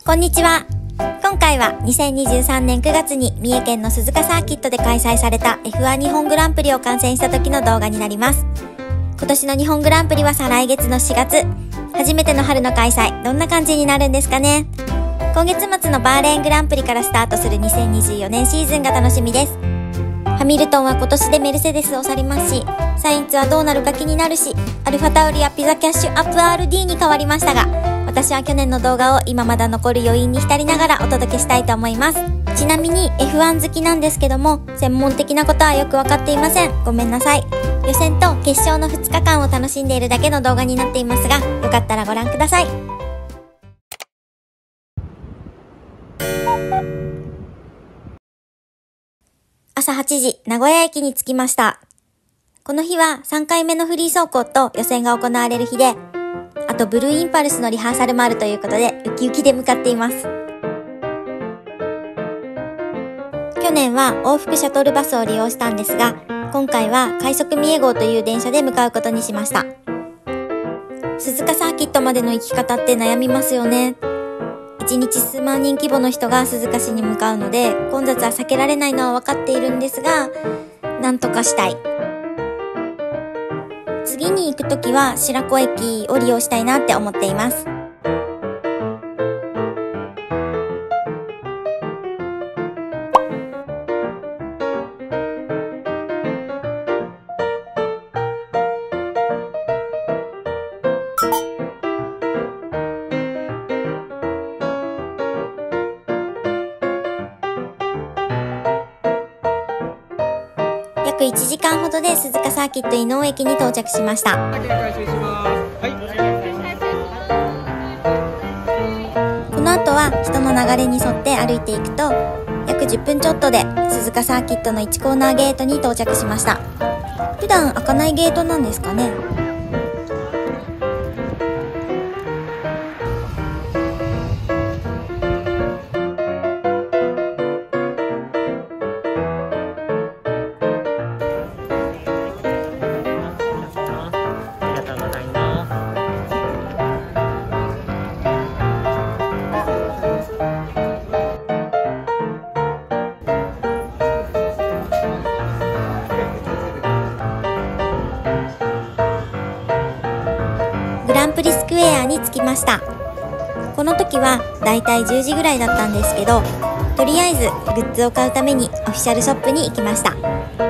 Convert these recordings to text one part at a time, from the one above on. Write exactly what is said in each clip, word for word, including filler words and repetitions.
こんにちは。今回はにせんにじゅうさんねんくがつに三重県の鈴鹿サーキットで開催された エフワン 日本グランプリを観戦した時の動画になります。今年の日本グランプリは再来月のしがつ。初めての春の開催、どんな感じになるんですかね。今月末のバーレーングランプリからスタートするにせんにじゅうよねんシーズンが楽しみです。ハミルトンは今年でメルセデスを去りますし、サインツはどうなるか気になるし、アルファタウリやピザキャッシュアップ アールディー に変わりましたが、私は去年の動画を今まだ残る余韻に浸りながらお届けしたいと思います。ちなみに エフワン 好きなんですけども、専門的なことはよくわかっていません。ごめんなさい。予選と決勝のふつかかんを楽しんでいるだけの動画になっていますが、よかったらご覧ください。朝はちじ、名古屋駅に着きました。この日はさんかいめのフリー走行と予選が行われる日で、あとブルーインパルスのリハーサルもあるということで、ウキウキで向かっています。去年は往復シャトルバスを利用したんですが、今回は快速三重号という電車で向かうことにしました。鈴鹿サーキットまでの行き方って悩みますよね。いちにち数万人規模の人が鈴鹿市に向かうので、混雑は避けられないのは分かっているんですが、なんとかしたい。次に行くときは白子駅を利用したいなって思っています。約いちじかんほどで鈴鹿サーキット井上駅に到着しました。この後は人の流れに沿って歩いていくと、約じゅっぷんちょっとで鈴鹿サーキットのいちコーナーゲートに到着しました。普段開かないゲートなんですかね。グランプリスクエアに着きました。この時はだいたいじゅうじぐらいだったんですけど、とりあえずグッズを買うためにオフィシャルショップに行きました。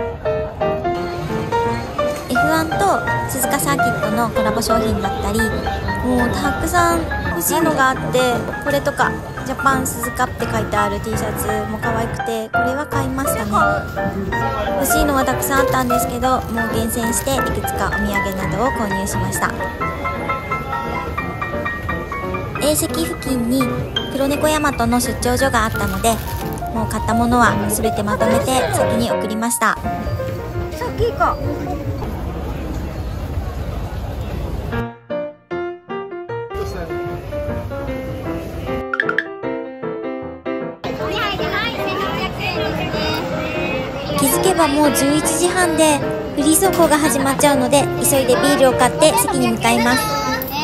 エフワン と鈴鹿サーキットのコラボ商品だったり、もうたくさん欲しいのがあって、これとかジャパン鈴鹿って書いてある T シャツも可愛くて、これは買いましたね。欲しいのはたくさんあったんですけど、もう厳選していくつかお土産などを購入しました。A 席付近に黒猫ヤマトの出張所があったので、もう買ったものは全てまとめて先に送りました。先か。気づけばもうじゅういちじはんでフリー走行が始まっちゃうので、急いでビールを買って席に向かいます。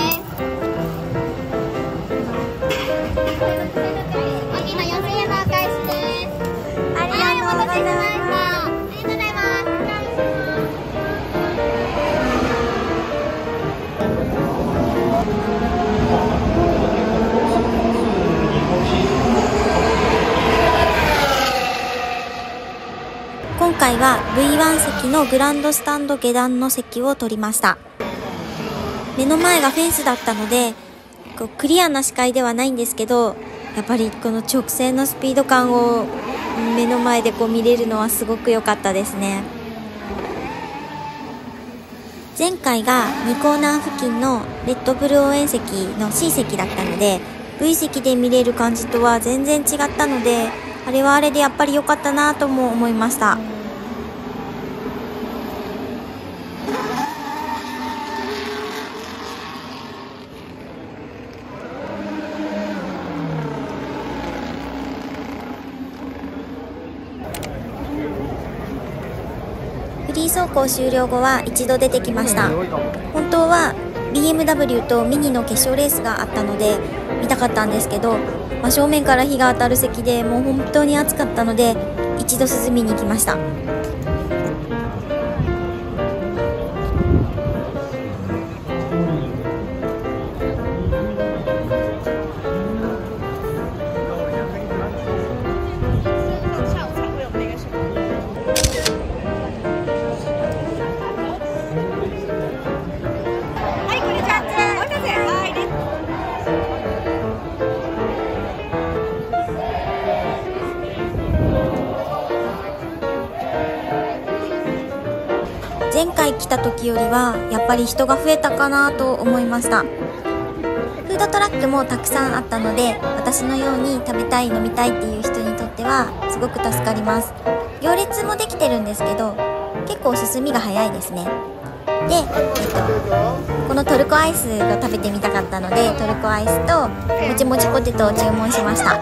今回は ブイワン 席のグランドスタンド下段の席を取りました。目の前がフェンスだったので、こうクリアな視界ではないんですけど、やっぱりこの直線のスピード感を目の前でこう見れるのはすごく良かったですね。前回がにコーナー付近のレッドブル応援席の シー 席だったので、 ブイ 席で見れる感じとは全然違ったので、あれはあれでやっぱり良かったなとも思いました。フリー走行終了後は一度出てきました。本当はビーエムダブリュー とミニの決勝レースがあったので見たかったんですけど、まあ、正面から日が当たる席でもう本当に暑かったので一度涼みに行きました。前回来た時よりはやっぱり人が増えたかなと思いました。フードトラックもたくさんあったので、私のように食べたい飲みたいっていう人にとってはすごく助かります。行列もできてるんですけど結構進みが早いですね。で、えっと、このトルコアイスが食べてみたかったのでトルコアイスともちもちポテトを注文しました。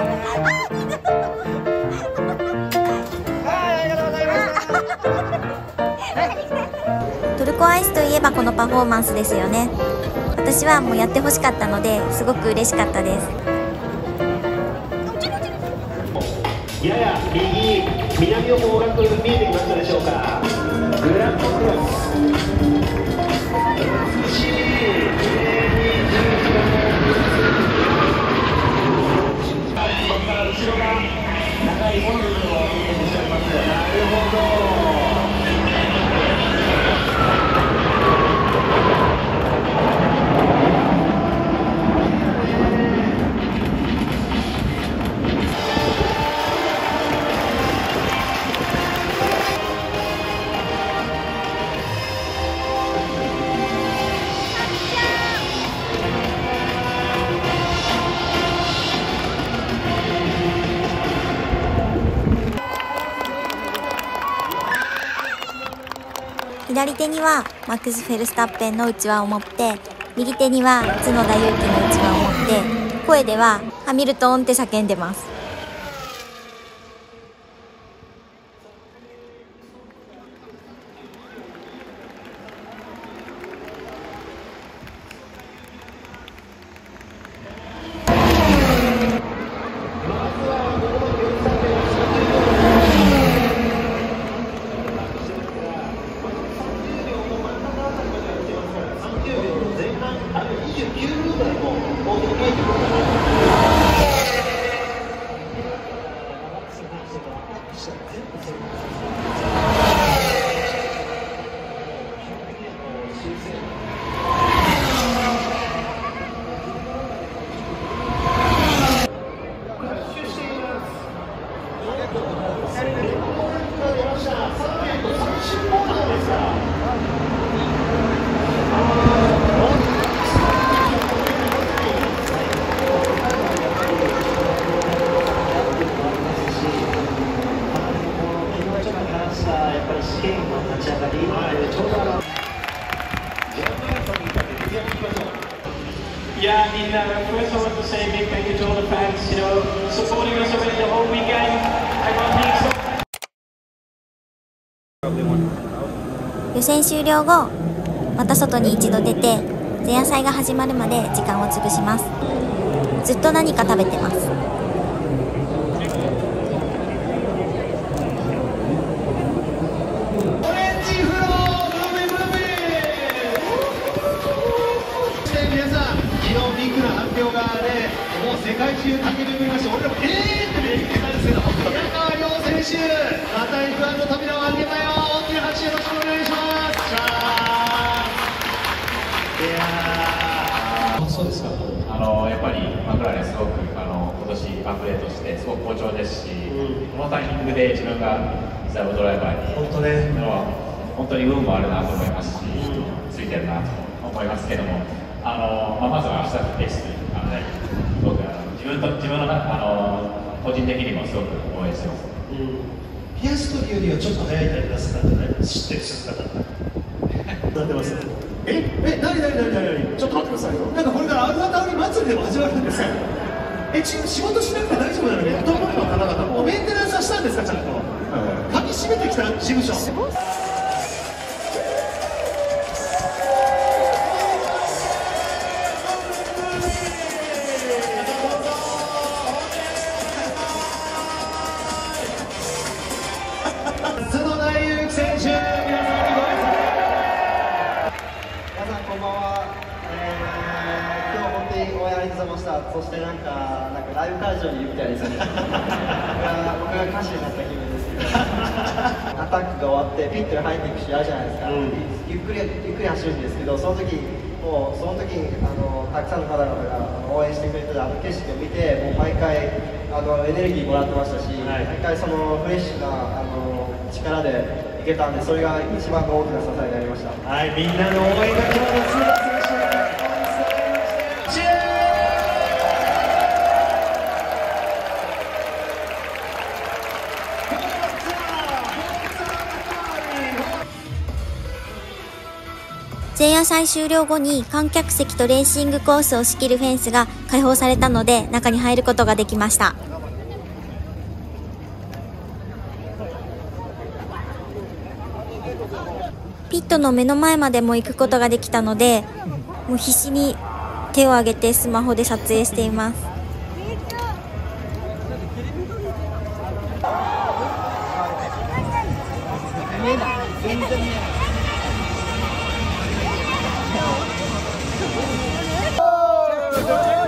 トルコアイスといえばこのパフォーマンスですよね。私はもうやってほしかったのですごく嬉しかったです。 やや右南の方角見えてきましたでしょうか。グランドクロス美しいきれいにそこから後ろが長いモノレールを見せております。なるほど。 左手にはマックス・フェルスタッペンのうちわを持って、右手には角田裕樹のうちわを持って、声ではハミルトンって叫んでます。 Yeah, I mean, uh, first I want to say a big thank you to all the fans, you know, supporting us already the whole weekend. Everyone being so... 予選終了後、また外に一度出て、前夜祭が始まるまで時間を潰します。ずっと何か食べてます。 世界中駆け巡りまして、俺らもえーって見てたんですけど、宮川亮選手、また エフワン の扉を開けたよ。大きな拍手よろしくお願いします。いやー、そうですか。 あのやっぱりマクラーレンすごくあの今年アップデートしてすごく好調ですし、うん、このタイミングで自分がサブドライバーに本当ね、 のは本当に運もあるなと思いますし、うん、ついてるなと思いますけども、あのまあ、まずは明日のレースあの、ね、僕は自分と自分のあの個人的にもすごく応援してます。 うん、ピアストリーよりはちょっと早いタイム出せたんじゃないですか。知ってる方なってます。ええ、なになになになに、ちょっと待ってくださいよ。なんかこれからアルファタオリ祭りでも始まるんですか。え、ち仕事しなくて大丈夫なのに、どのの方々もうメンテナンスはしたんですか、ちゃんと。鍵閉めてきた事務所。 さ、そしてなんか、なんかライブ会場にいるみたいですね。僕が僕が歌手になった気分ですけど、アタックが終わって、ピットに入っていく試合じゃないですか、うん、ゆっくりゆっくり走るんですけど、その時もうその時にあのたくさんの方々が応援してくれてたあの景色を見て、もう毎回あのエネルギーもらってましたし、はい、毎回そのフレッシュなあの力でいけたんで、それが一番の大きな支えになりました。 はい、みんなの応援が今日の須田選手前夜祭終了後に観客席とレーシングコースを仕切るフェンスが開放されたので、中に入ることができました。ピットの目の前までも行くことができたので、もう必死に手を挙げてスマホで撮影しています。 全然見えない。 Go!